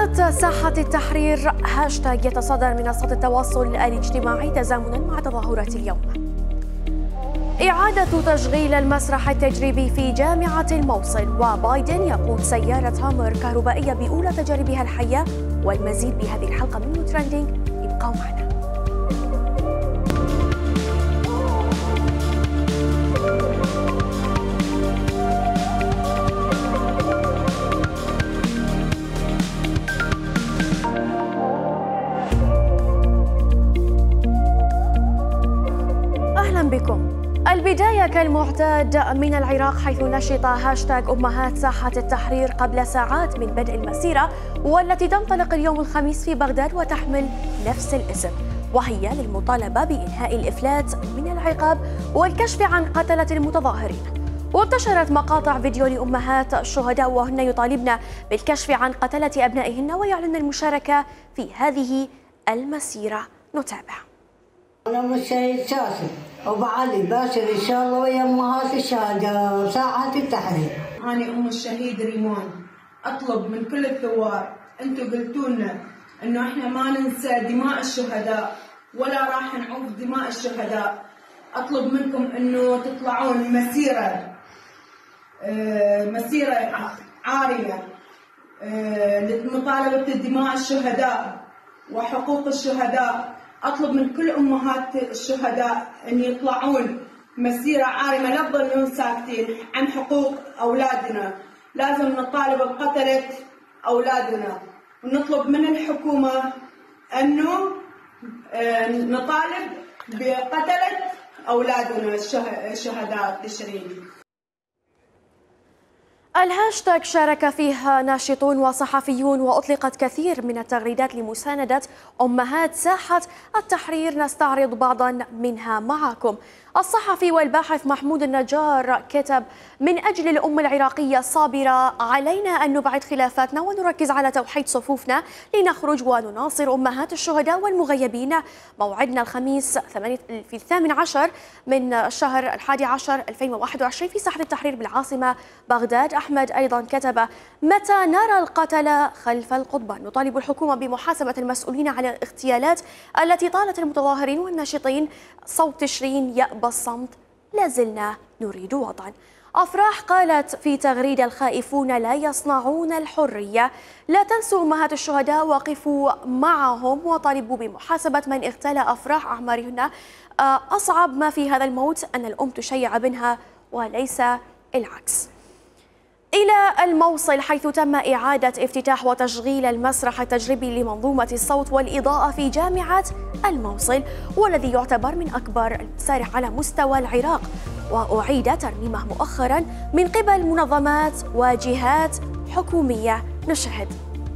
أمهات ساحة التحرير هاشتاج يتصدر منصات التواصل الاجتماعي تزامنا مع تظاهرات اليوم. إعادة تشغيل المسرح التجريبي في جامعة الموصل، وبايدن يقود سيارة هامر كهربائية بأولى تجاربها الحية، والمزيد بهذه الحلقة من ترندينج. ابقوا معنا. أهلا بكم. البداية كالمعتاد من العراق، حيث نشط هاشتاج أمهات ساحة التحرير قبل ساعات من بدء المسيرة، والتي تنطلق اليوم الخميس في بغداد وتحمل نفس الاسم، وهي للمطالبة بإنهاء الإفلات من العقاب والكشف عن قتلة المتظاهرين. وانتشرت مقاطع فيديو لأمهات الشهداء وهن يطالبن بالكشف عن قتلة أبنائهن ويعلن المشاركة في هذه المسيرة. نتابع. أنا أم الشهيد ساسي وبعلي باشر إن شاء الله ويا أمهات الشهداء ساحة التحرير. أنا أم الشهيد ريمان، أطلب من كل الثوار، أنتم قلتوا لنا إنه إحنا ما ننسى دماء الشهداء ولا راح نعوف دماء الشهداء. أطلب منكم إنه تطلعون مسيرة عارية لمطالبة دماء الشهداء وحقوق الشهداء. أطلب من كل أمهات الشهداء أن يطلعون مسيرة عارمة، لا تظلون ساكتين عن حقوق أولادنا. لازم نطالب بقتلة أولادنا، ونطلب من الحكومة أنه نطالب بقتلة أولادنا الشهداء تشرين. الهاشتاج شارك فيها ناشطون وصحفيون، وأطلقت كثير من التغريدات لمساندة أمهات ساحة التحرير. نستعرض بعضا منها معكم. الصحفي والباحث محمود النجار كتب: من أجل الأمة العراقية الصابرة علينا أن نبعد خلافاتنا ونركز على توحيد صفوفنا لنخرج ونناصر أمهات الشهداء والمغيبين. موعدنا الخميس في 18 من الشهر 11 2021 في ساحة التحرير بالعاصمة بغداد. أحمد أيضا كتب: متى نرى القتلة خلف القضبان؟ نطالب الحكومة بمحاسبة المسؤولين على الاغتيالات التي طالت المتظاهرين والناشطين. صوت تشرين يأبى الصمت، لازلنا نريد وطن. أفراح قالت في تغريدة: الخائفون لا يصنعون الحرية، لا تنسوا أمهات الشهداء، وقفوا معهم وطالبوا بمحاسبة من اغتال أفراح أعمارهن. أصعب ما في هذا الموت أن الأم تشيع ابنها وليس العكس. إلى الموصل، حيث تم إعادة افتتاح وتشغيل المسرح التجريبي لمنظومة الصوت والإضاءة في جامعة الموصل، والذي يعتبر من أكبر المسارح على مستوى العراق، وأعيد ترميمه مؤخرا من قبل منظمات وجهات حكومية. نشاهد.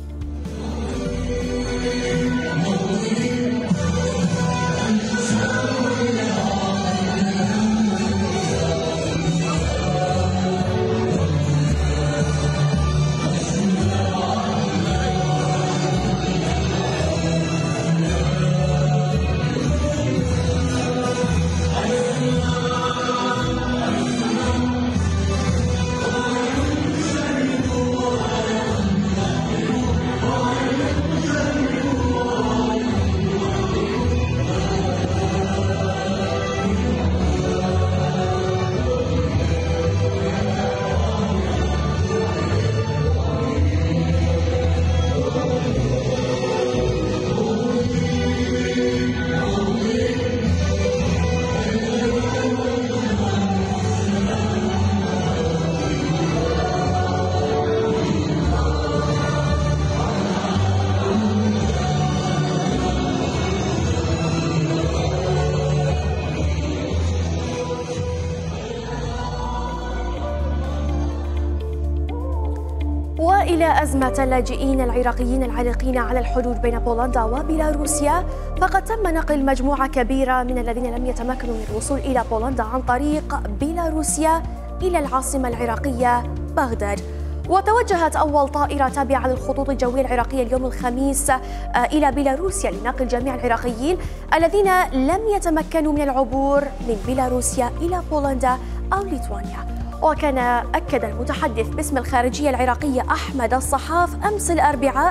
وإلى أزمة اللاجئين العراقيين العالقين على الحدود بين بولندا وبيلاروسيا، فقد تم نقل مجموعة كبيرة من الذين لم يتمكنوا من الوصول إلى بولندا عن طريق بيلاروسيا إلى العاصمة العراقية بغداد. وتوجهت أول طائرة تابعة للخطوط الجوية العراقية اليوم الخميس إلى بيلاروسيا لنقل جميع العراقيين الذين لم يتمكنوا من العبور من بيلاروسيا إلى بولندا أو ليتوانيا. وكان أكد المتحدث باسم الخارجية العراقية أحمد الصحاف أمس الأربعاء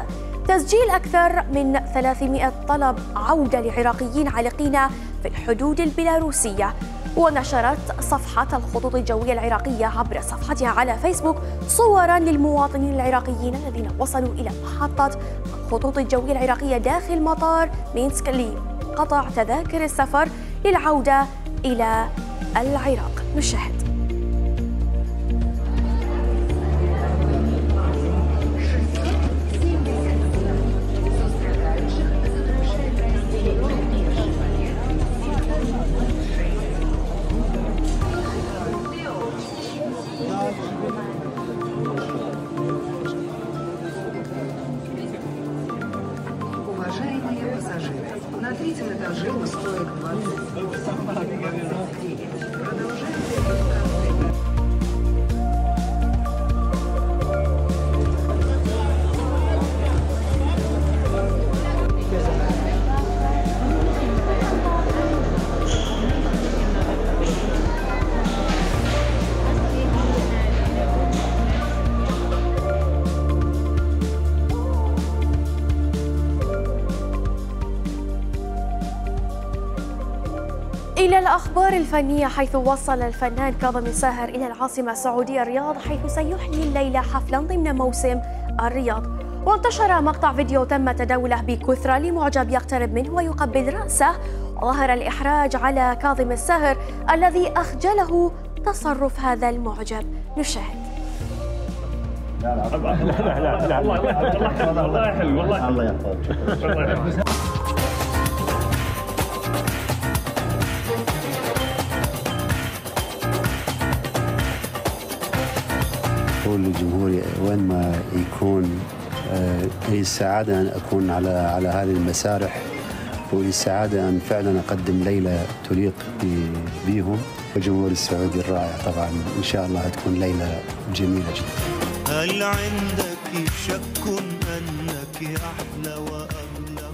تسجيل أكثر من 300 طلب عودة لعراقيين عالقين في الحدود البيلاروسية. ونشرت صفحة الخطوط الجوية العراقية عبر صفحتها على فيسبوك صوراً للمواطنين العراقيين الذين وصلوا إلى محطة الخطوط الجوية العراقية داخل مطار مينسك لقطع تذاكر السفر للعودة إلى العراق. نشاهد. Уважаемые пассажиры, на третьем этаже устроек 20. إلى الأخبار الفنية، حيث وصل الفنان كاظم الساهر إلى العاصمة السعودية الرياض، حيث سيحيي الليلة حفلا ضمن موسم الرياض. وانتشر مقطع فيديو تم تداوله بكثرة لمعجب يقترب منه ويقبل رأسه. ظهر الإحراج على كاظم الساهر الذي أخجله تصرف هذا المعجب. نشاهد. لا والله حلو، والله الله يحفظك. أقول للجمهور وين ما يكون لي السعادة أن أكون على هذه المسارح، ولي السعادة أن فعلا أقدم ليلة تليق بهم. الجمهور السعودي الرائع طبعا إن شاء الله تكون ليلة جميلة جدا. هل عندك شك أنك أحلى وأغلى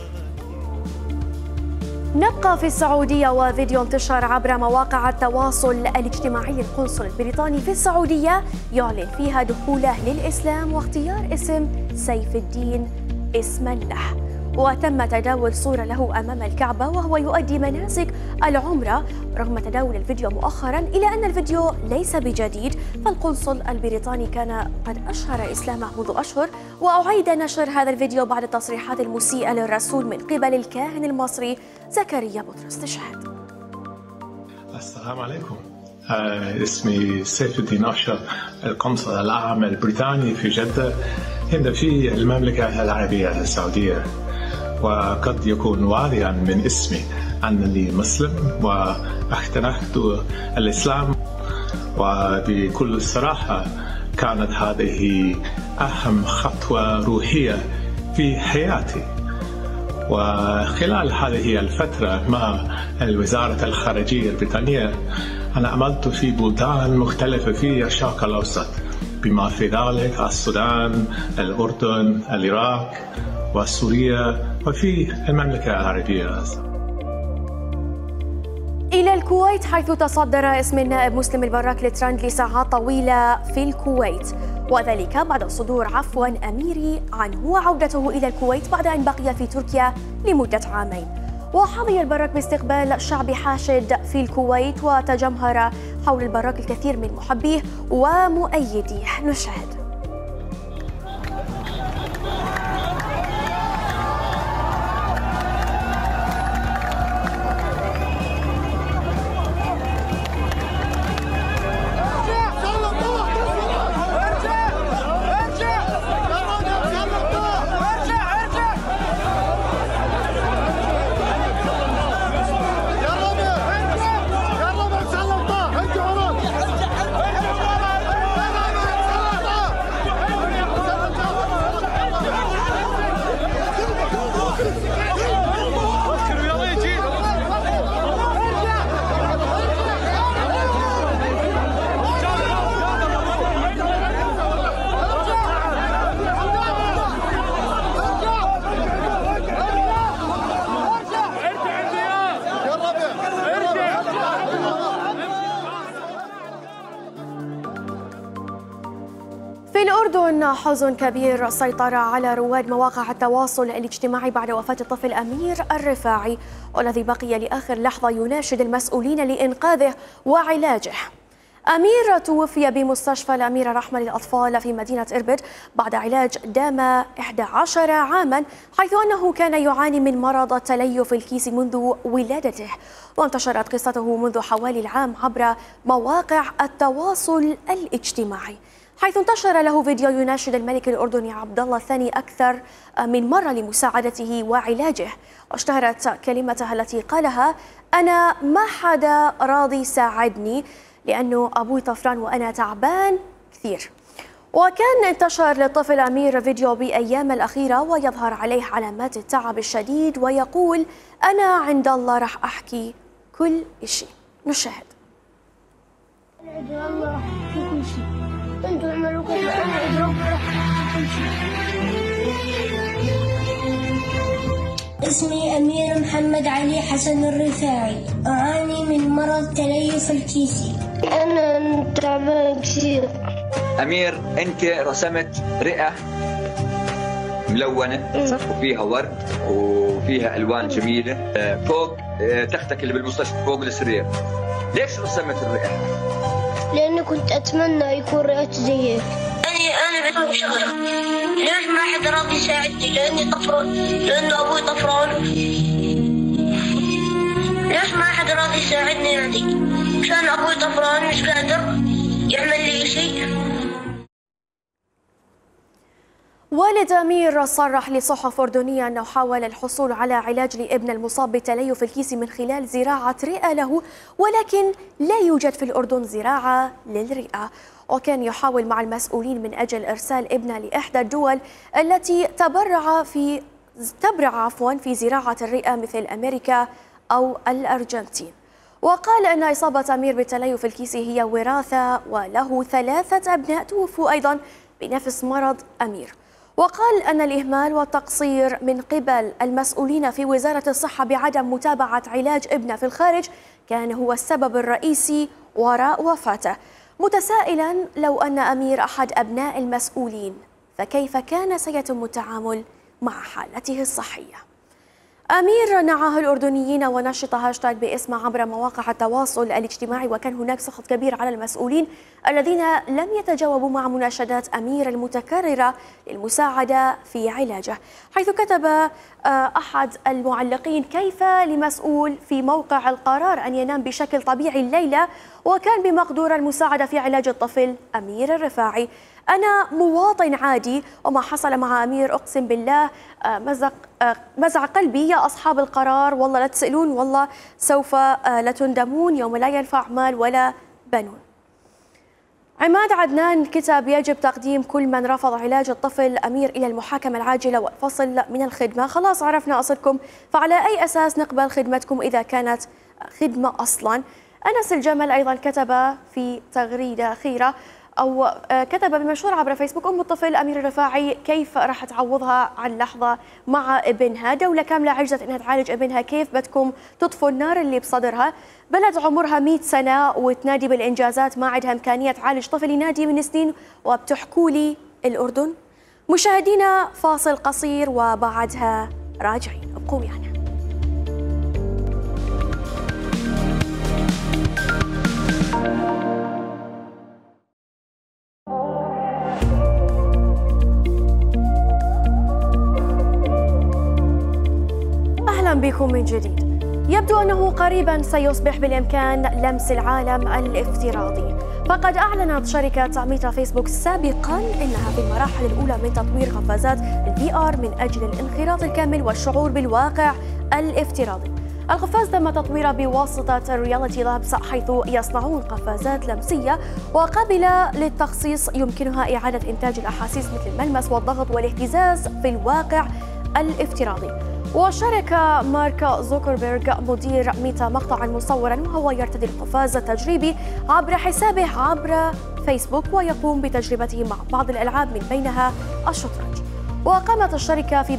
نبقى في السعودية، وفيديو انتشر عبر مواقع التواصل الاجتماعي للقنصل البريطاني في السعودية يعلن فيها دخوله للإسلام واختيار اسم سيف الدين اسما له. وتم تداول صورة له أمام الكعبة وهو يؤدي مناسك العمرة. رغم تداول الفيديو مؤخرا إلا أن الفيديو ليس بجديد، فالقنصل البريطاني كان قد أشهر إسلامه منذ أشهر، وأعيد نشر هذا الفيديو بعد التصريحات المسيئة للرسول من قبل الكاهن المصري زكريا بطرس. تشاهد. السلام عليكم. اسمي سيف الدين أشرف، القنصل الأعم البريطاني في جدة هنا في المملكة العربية السعودية. وقد يكون واضحا من اسمي أنني مسلم واختنقت الإسلام، وبكل صراحة كانت هذه أهم خطوة روحية في حياتي. وخلال هذه الفترة مع وزارة الخارجية البريطانية أنا عملت في بلدان مختلفة في الشرق الأوسط، بما في ذلك السودان، الأردن، العراق وسوريا وفي المملكة العربية. إلى الكويت، حيث تصدر اسم النائب مسلم البراك للترند لساعات طويلة في الكويت، وذلك بعد صدور عفو أميري عنه وعودته إلى الكويت بعد أن بقي في تركيا لمدة عامين. وحظي البراك باستقبال شعب حاشد في الكويت، وتجمهر حول البراك الكثير من محبيه ومؤيديه. نشاهد. الأردن حزن كبير سيطر على رواد مواقع التواصل الاجتماعي بعد وفاة الطفل أمير الرفاعي، والذي بقي لآخر لحظة يناشد المسؤولين لإنقاذه وعلاجه. أمير توفي بمستشفى الأميرة رحمة للأطفال في مدينة إربد بعد علاج دام 11 عاما، حيث أنه كان يعاني من مرض تليف الكيس منذ ولادته. وانتشرت قصته منذ حوالي العام عبر مواقع التواصل الاجتماعي، حيث انتشر له فيديو يناشد الملك الأردني عبد الله الثاني أكثر من مرة لمساعدته وعلاجه. واشتهرت كلمته التي قالها: أنا ما حدا راضي يساعدني لأنه أبوي طفران وأنا تعبان كثير. وكان انتشر للطفل أمير فيديو بأيام الأخيرة ويظهر عليه علامات التعب الشديد، ويقول: أنا عند الله رح أحكي كل شيء. نشاهد. أنا الله رح أحكي كل شيء، أنتوا اعملوا كيف أنا أدري رح أحكي كل شيء. اسمي أمير محمد علي حسن الرفاعي، أعاني من مرض تليف الكيسي. أنا تعبان كثير. أمير، أنت رسمت رئة ملونة وفيها ورد وفيها ألوان جميلة فوق تختك اللي بالمستشفى فوق السرير. ليش رسمت الرئة؟ لأني كنت أتمنى يكون رئتي زي هيك. أنا بفهم شغلة، ليش ما حد راضي يساعدني؟ لأني طفران، لأنه أبوي طفران. ليش ما حد راضي يساعدني يعني؟ عشان أبوي طفران مش قادر يعمل لي شيء. والد أمير صرح لصحف أردنية أنه حاول الحصول على علاج لابن المصاب بتليف الكيس من خلال زراعة رئة له، ولكن لا يوجد في الأردن زراعة للرئة. وكان يحاول مع المسؤولين من أجل إرسال ابنه لإحدى الدول التي تبرع في زراعة الرئة مثل أمريكا أو الأرجنتين. وقال أن إصابة أمير بتليف الكيس هي وراثة، وله 3 أبناء توفوا أيضا بنفس مرض أمير. وقال أن الإهمال والتقصير من قبل المسؤولين في وزارة الصحة بعدم متابعة علاج ابنه في الخارج كان هو السبب الرئيسي وراء وفاته، متسائلا لو أن أمير أحد أبناء المسؤولين فكيف كان سيتم التعامل مع حالته الصحية. أمير نعاه الأردنيين ونشط هاشتاج باسمه عبر مواقع التواصل الاجتماعي، وكان هناك سخط كبير على المسؤولين الذين لم يتجاوبوا مع مناشدات أمير المتكررة للمساعدة في علاجه، حيث كتب أحد المعلقين: كيف لمسؤول في موقع القرار أن ينام بشكل طبيعي الليلة وكان بمقدور المساعدة في علاج الطفل أمير الرفاعي. أنا مواطن عادي، وما حصل مع أمير أقسم بالله مزع قلبي يا أصحاب القرار، والله لا تسألون، والله سوف لتندمون يوم لا ينفع مال ولا بنون. عماد عدنان كتب: يجب تقديم كل من رفض علاج الطفل أمير إلى المحاكمة العاجلة والفصل من الخدمة. خلاص عرفنا أصلكم، فعلى أي أساس نقبل خدمتكم إذا كانت خدمة أصلا؟ أنس الجمل أيضا كتب في تغريدة أخيرة أو كتب بمنشور عبر فيسبوك: أم الطفل أمير الرفاعي كيف راح تعوضها عن لحظة مع ابنها؟ دولة كاملة عجزت إنها تعالج ابنها، كيف بدكم تطفوا النار اللي بصدرها؟ بلد عمرها 100 سنة وتنادي بالإنجازات ما عندها إمكانية تعالج طفل ينادي من سنين وبتحكوا لي الأردن؟ مشاهدينا فاصل قصير وبعدها راجعين، ابقوا معنا. بكم من جديد. يبدو أنه قريبا سيصبح بالإمكان لمس العالم الافتراضي، فقد أعلنت شركة ميتا فيسبوك سابقا أنها في المراحل الأولى من تطوير قفازات VR من أجل الانخراط الكامل والشعور بالواقع الافتراضي. القفاز تم تطويره بواسطة الرياليتي لابس، حيث يصنعون قفازات لمسية وقابلة للتخصيص يمكنها إعادة إنتاج الأحاسيس مثل الملمس والضغط والاهتزاز في الواقع الافتراضي. وشارك مارك زوكربيرغ مدير ميتا مقطعا مصورا وهو يرتدي القفاز التجريبي عبر حسابه عبر فيسبوك، ويقوم بتجربته مع بعض الألعاب من بينها الشطرنج. وقامت الشركة في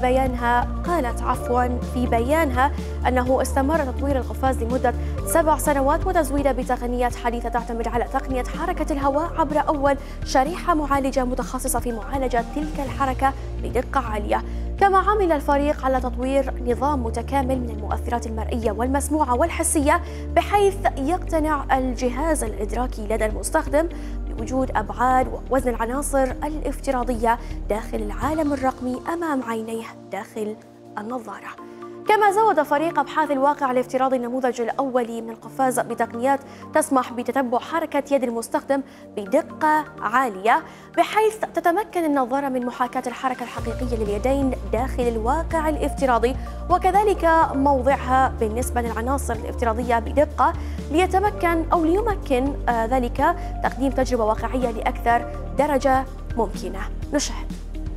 بيانها أنه استمر تطوير القفاز لمدة 7 سنوات وتزويده بتقنيات حديثة تعتمد على تقنية حركة الهواء عبر أول شريحة معالجة متخصصة في معالجة تلك الحركة بدقة عالية. كما عمل الفريق على تطوير نظام متكامل من المؤثرات المرئية والمسموعة والحسية بحيث يقتنع الجهاز الإدراكي لدى المستخدم بوجود أبعاد ووزن العناصر الافتراضية داخل العالم الرقمي أمام عينيه داخل النظارة. كما زود فريق أبحاث الواقع الافتراضي النموذج الأولي من القفاز بتقنيات تسمح بتتبع حركة يد المستخدم بدقة عالية بحيث تتمكن النظارة من محاكاة الحركة الحقيقية لليدين داخل الواقع الافتراضي وكذلك موضعها بالنسبة للعناصر الافتراضية بدقة ليمكن ذلك تقديم تجربة واقعية لأكثر درجة ممكنة. نشاهد.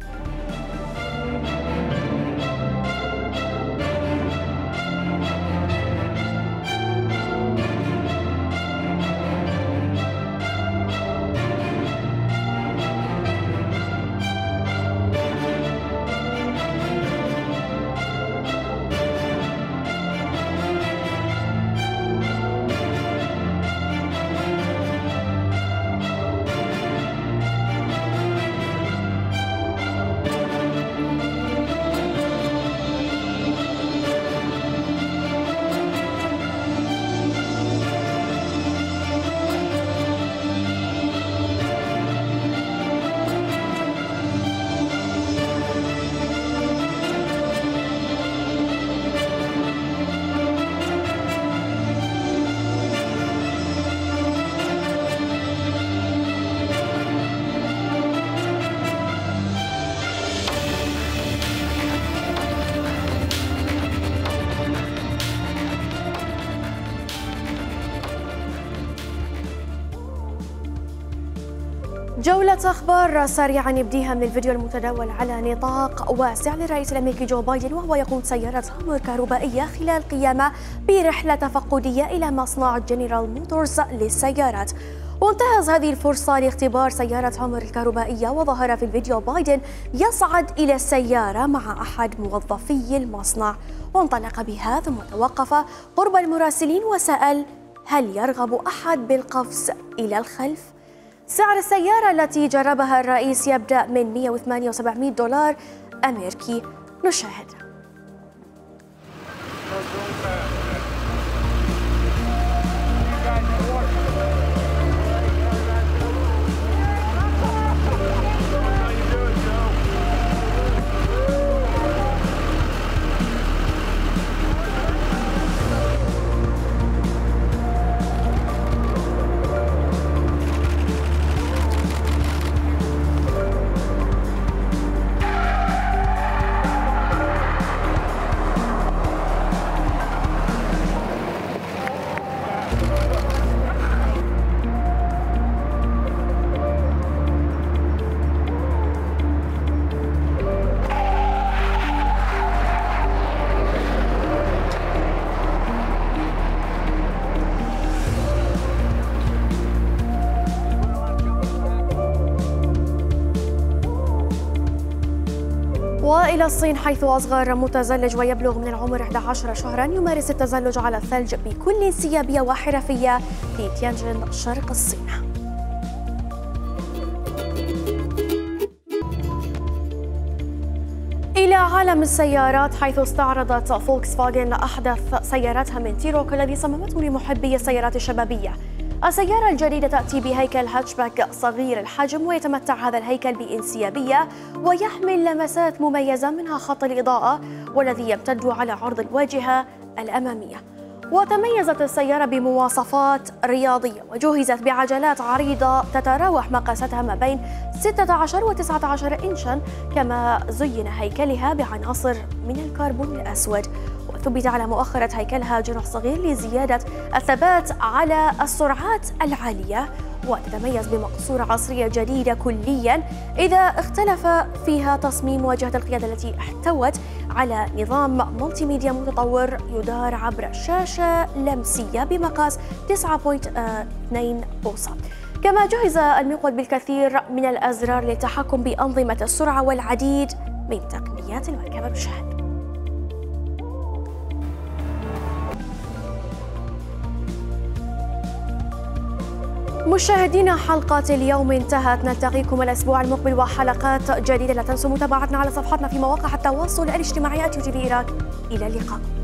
جولة أخبار سريعا نبديها من الفيديو المتداول على نطاق واسع للرئيس الأمريكي جو بايدن وهو يقود سيارة هامر كهربائية خلال قيامه برحلة تفقدية إلى مصنع جنرال موتورز للسيارات. وانتهز هذه الفرصة لاختبار سيارة هامر الكهربائية وظهر في الفيديو بايدن يصعد إلى السيارة مع أحد موظفي المصنع وانطلق بها ثم توقف قرب المراسلين وسأل هل يرغب أحد بالقفز إلى الخلف؟ سعر السيارة التي جربها الرئيس يبدأ من 108 $700 أمريكي. نشاهد. وإلى الصين حيث أصغر متزلج ويبلغ من العمر 11 شهرا يمارس التزلج على الثلج بكل انسيابية وحرفية في تيانجن شرق الصين. إلى عالم السيارات حيث استعرضت فولكس فاجن أحدث سياراتها من تيروك الذي صممته لمحبي السيارات الشبابية. السيارة الجديدة تأتي بهيكل هاتشباك صغير الحجم ويتمتع هذا الهيكل بانسيابية ويحمل لمسات مميزة منها خط الإضاءة والذي يمتد على عرض الواجهة الأمامية. وتميزت السيارة بمواصفات رياضية وجهزت بعجلات عريضة تتراوح مقاساتها ما بين 16 و 19 إنشا كما زين هيكلها بعناصر من الكربون الأسود. وثبت على مؤخرة هيكلها جناح صغير لزيادة الثبات على السرعات العالية وتتميز بمقصورة عصرية جديدة كليا إذا اختلف فيها تصميم واجهة القيادة التي احتوت على نظام ملتي ميديا متطور يدار عبر شاشة لمسية بمقاس 9.2 بوصة. كما جهز المقود بالكثير من الأزرار للتحكم بأنظمة السرعة والعديد من تقنيات المركبة بالشحن. مشاهدينا، حلقة اليوم انتهت. نلتقيكم الأسبوع المقبل وحلقات جديدة. لا تنسوا متابعتنا على صفحاتنا في مواقع التواصل الاجتماعي @UTV إيراك. إلى اللقاء.